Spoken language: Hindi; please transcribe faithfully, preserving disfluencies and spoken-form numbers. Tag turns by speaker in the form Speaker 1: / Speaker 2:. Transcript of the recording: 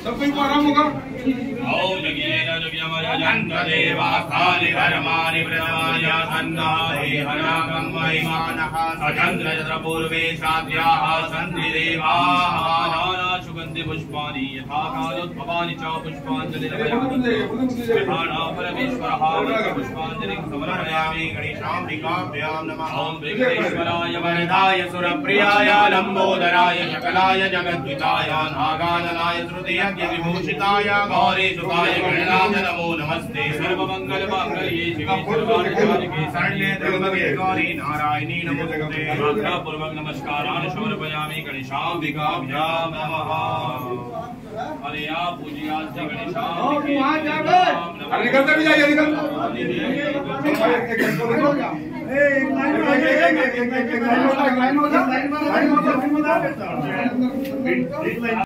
Speaker 1: सब कोई आराम होगा।
Speaker 2: औ जगीना जगयमय जन्मदेवा काली धर्मानि प्रथमाय सन्नाहि हनाकं महिमानः अचन्द्र यत्र पूर्वे साध्याः सन्ति देवाः नाना सुगन्धि पुष्पाणि यथा कालोद्भवानि च पुष्पाञ्जलिर्वयामि परमेश्वरः पुष्पाञ्जलिं समर्पयामि गणेशाम्बिकाभ्यां नमः। ॐ विघ्नेश्वराय वरदाय सुरप्रियाय लम्बोदराय शकलाय जगद्विताय नागाननाय श्रुतियज्ञविभूषिताय गौरी सुताय गणराज नमो नमस्ते। सर्वमंगलमांगल्ये शिवे सर्वार्थसाधिके शरण्ये त्र्यंबके गौरी नारायणी नमोस्तुते। पूर्वक नमस्कारान् समर्पयामि गणेशाम्बिकाभ्यां नमः। अरे आप पूज्यास्य गणेशाम्बिके
Speaker 1: अरे निकलते भी जाइए निकल एक लाइन में एक एक एक लाइन में लाइन में लाइन में लाइन में